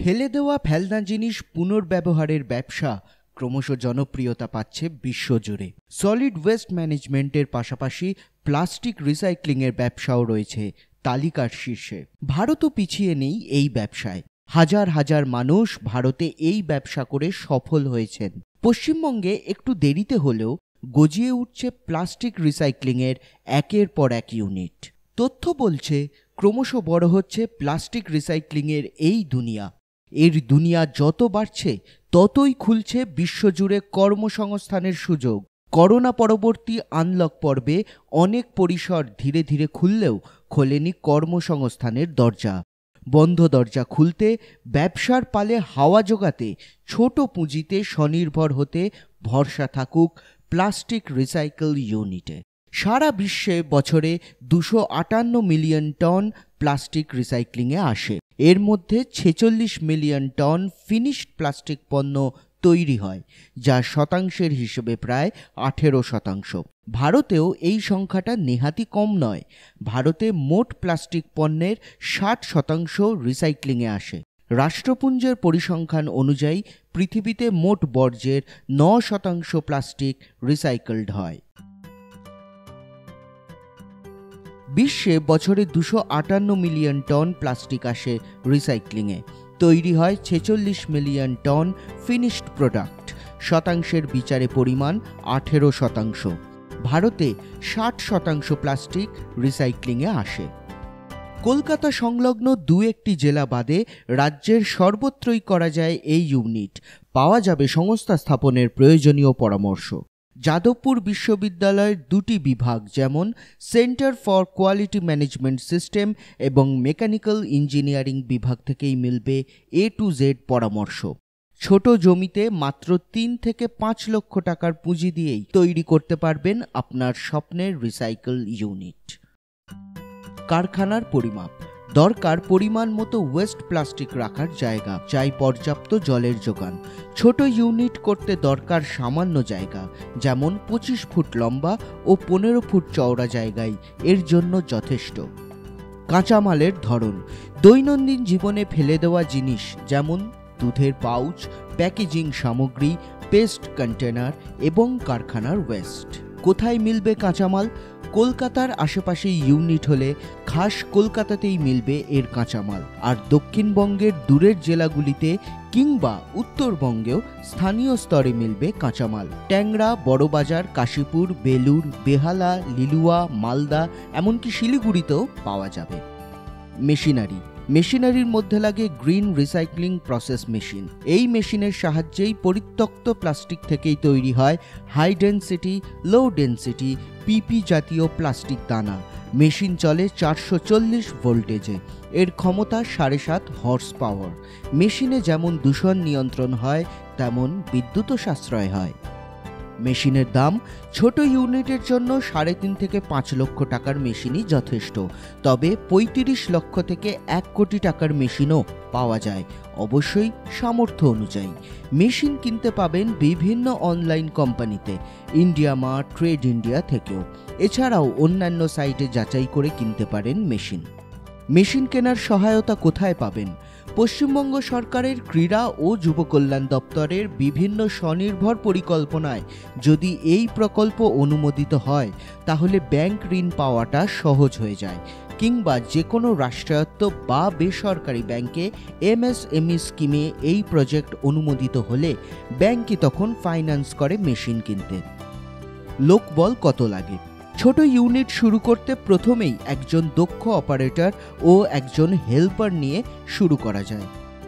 ফেলে দেওয়া ফেলনা জিনিস পুনর্ব্যবহারের ব্যবসা ক্রমশ জনপ্রিয়তা পাচ্ছে বিশ্বজুড়ে। সলিড ওয়েস্ট ম্যানেজমেন্টের পাশাপাশি প্লাস্টিক রিসাইক্লিংয়ের ব্যবসাও রয়েছে তালিকার শীর্ষে। ভারতও পিছিয়ে নেই এই ব্যবসায়। হাজার হাজার মানুষ ভারতে এই ব্যবসা করে সফল হয়েছেন। পশ্চিমবঙ্গে একটু দেরিতে হলেও গজিয়ে উঠছে প্লাস্টিক রিসাইক্লিংয়ের একের পর এক ইউনিট। তথ্য বলছে ক্রমশ বড় হচ্ছে প্লাস্টিক রিসাইক্লিংয়ের এই দুনিয়া। এর দুনিয়া যত বাড়ছে ততই খুলছে বিশ্বজুড়ে কর্মসংস্থানের সুযোগ। করোনা পরবর্তী আনলক পর্বে অনেক পরিসর ধীরে ধীরে খুললেও খোলেনি কর্মসংস্থানের দরজা। বন্ধ দরজা খুলতে, ব্যবসার পালে হাওয়া জোগাতে, ছোট পুঁজিতে স্বনির্ভর হতে ভরসা থাকুক প্লাস্টিক রিসাইকেল ইউনিটে। সারা বিশ্বে বছরে 258 মিলিয়ন টন প্লাস্টিক রিসাইক্লিংয়ে আসে। এর মধ্যে 46 মিলিয়ন টন ফিনিশড প্লাস্টিক পণ্য তৈরি হয়, যা শতাংশের হিসেবে প্রায় 18%। ভারতেও এই সংখ্যাটা নেহাতি কম নয়। ভারতে মোট প্লাস্টিক পণ্যের 60% রিসাইক্লিংয়ে আসে। রাষ্ট্রপুঞ্জের পরিসংখ্যান অনুযায়ী পৃথিবীতে মোট বর্জ্যের 9% প্লাস্টিক রিসাইকেলড হয়। বিশ্বে বছরে 258 মিলিয়ন টন প্লাস্টিক আসে রিসাইক্লিংয়ে। তৈরি হয় 46 মিলিয়ন টন ফিনিশড প্রোডাক্ট। শতাংশের বিচারে পরিমাণ 18%। ভারতে 60% প্লাস্টিক রিসাইক্লিংয়ে আসে। কলকাতা সংলগ্ন একটি জেলা বাদে রাজ্যের সর্বত্রই করা যায় এই ইউনিট। পাওয়া যাবে সংস্থা স্থাপনের প্রয়োজনীয় পরামর্শ। যাদবপুর বিশ্ববিদ্যালয়ের 2টি বিভাগ যেমন centre for quality management system এবং মেকানিক্যাল ইঞ্জিনিয়ারিং বিভাগ থেকেই মিলবে A to Z পরামর্শ। ছোট জমিতে মাত্র 3 থেকে 5 লক্ষ টাকার পুঁজি দিয়েই তৈরি করতে পারবেন আপনার স্বপ্নের রিসাইকেল ইউনিট। কারখানার পরিমাপ দরকার। পরিমাণ মতো ওয়েস্ট প্লাস্টিক রাখার জায়গা, চাই পর্যাপ্ত জলের যোগান। ছোট ইউনিট করতে দরকার সামান্য জায়গা, যেমন 25 ফুট লম্বা ও 15 ফুট চওড়া জায়গায় এর জন্য যথেষ্ট। কাঁচামালের ধরন দৈনন্দিন জীবনে ফেলে দেওয়া জিনিস যেমন দুধের পাউচ, প্যাকেজিং সামগ্রী, পেস্ট কন্টেনার এবং কারখানার ওয়েস্ট। কোথায় মিলবে কাঁচামাল? কলকাতার আশেপাশে ইউনিট হলে খাস কলকাতাতেই মিলবে এর কাঁচামাল। আর দক্ষিণবঙ্গের দূরের জেলাগুলিতে কিংবা উত্তরবঙ্গেও স্থানীয় স্তরে মিলবে কাঁচামাল। ট্যাংরা, বড়বাজার, কাশীপুর, বেলুর, বেহালা, লিলুয়া, মালদা এমনকি শিলিগুড়িতেও পাওয়া যাবে। মেশিনারির মধ্যে লাগে গ্রিন রিসাইক্লিং প্রসেস মেশিন। এই মেশিনের সাহায্যেই পরিত্যক্ত প্লাস্টিক থেকেই তৈরি হয় high density, low density, PP জাতীয় প্লাস্টিক দানা। মেশিন চলে 440 ভোল্টেজে। এর ক্ষমতা 7.5 হর্স পাওয়ার। মেশিনে যেমন দূষণ নিয়ন্ত্রণ হয়, তেমন বিদ্যুৎও সাশ্রয় হয়। মেশিনের দাম ছোট ইউনিটের জন্য 3.5 থেকে 5 লক্ষ টাকার মেশিনই যথেষ্ট। তবে 35 লক্ষ থেকে 1 কোটি টাকার মেশিনও পাওয়া যায়, অবশ্যই সামর্থ্য অনুযায়ী। মেশিন কিনতে পাবেন বিভিন্ন অনলাইন কোম্পানিতে, ইন্ডিয়া মার্ট, ট্রেড ইন্ডিয়া থেকেও। এছাড়াও অন্যান্য সাইটে যাচাই করে কিনতে পারেন মেশিন কেনার সহায়তা কোথায় পাবেন? পশ্চিমবঙ্গ সরকারের ক্রীড়া ও যুব কল্যাণ দপ্তরের বিভিন্ন স্বনির্ভর পরিকল্পনায় যদি এই প্রকল্প অনুমোদিত হয় তাহলে ব্যাংক ঋণ পাওয়াটা সহজ হয়ে যায়। কিংবা যে কোনো রাষ্ট্রায়ত্ত বা বেসরকারি ব্যাংকে MSME স্কিমে এই প্রজেক্ট অনুমোদিত হলে ব্যাংকই তখন ফাইন্যান্স করে মেশিন কিনতে। লোকবল কত লাগে? ছোট ইউনিট শুরু করতে প্রথমেই একজন দক্ষ অপারেটর ও একজন হেল্পার নিয়ে শুরু করা যায়।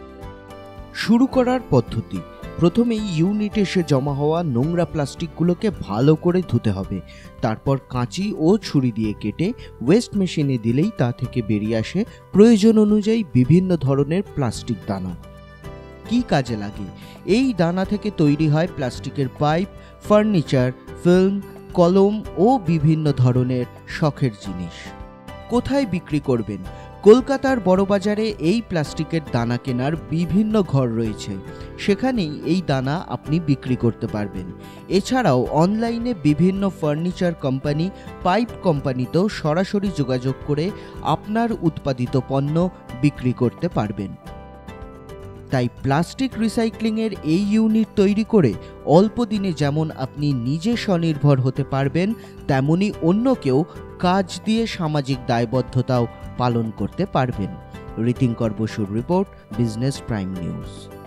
শুরু করার পদ্ধতি: প্রথমেই ইউনিটে এসে জমা হওয়া নোংরা প্লাস্টিকগুলোকে ভালো করে ধুতে হবে। তারপর কাঁচি ও ছুরি দিয়ে কেটে ওয়েস্ট মেশিনে দিলেই তা থেকে বেরিয়ে আসে প্রয়োজন অনুযায়ী বিভিন্ন ধরনের প্লাস্টিক দানা। কি কাজে লাগে? এই দানা থেকে তৈরি হয় প্লাস্টিকের পাইপ, ফার্নিচার, ফিল্ম, কলম ও বিভিন্ন ধরনের শখের জিনিস। কোথায় বিক্রি করবেন? কলকাতার বড়বাজারে এই প্লাস্টিকের দানা কেনার বিভিন্ন ঘর রয়েছে, সেখানেই এই দানা আপনি বিক্রি করতে পারবেন। এছাড়াও অনলাইনে বিভিন্ন ফার্নিচার কোম্পানি, পাইপ কোম্পানিতেও সরাসরি যোগাযোগ করে আপনার উৎপাদিত পণ্য বিক্রি করতে পারবেন। তাই প্লাস্টিক রিসাইক্লিংয়ের এই ইউনিট তৈরি করে অল্প দিনে যেমন আপনি নিজে স্বনির্ভর হতে পারবেন, তেমনি অন্যকেও কাজ দিয়ে সামাজিক দায়বদ্ধতাও পালন করতে পারবেন। ঋতিঙ্কর বসুর রিপোর্ট, বিজনেস প্রাইম নিউজ।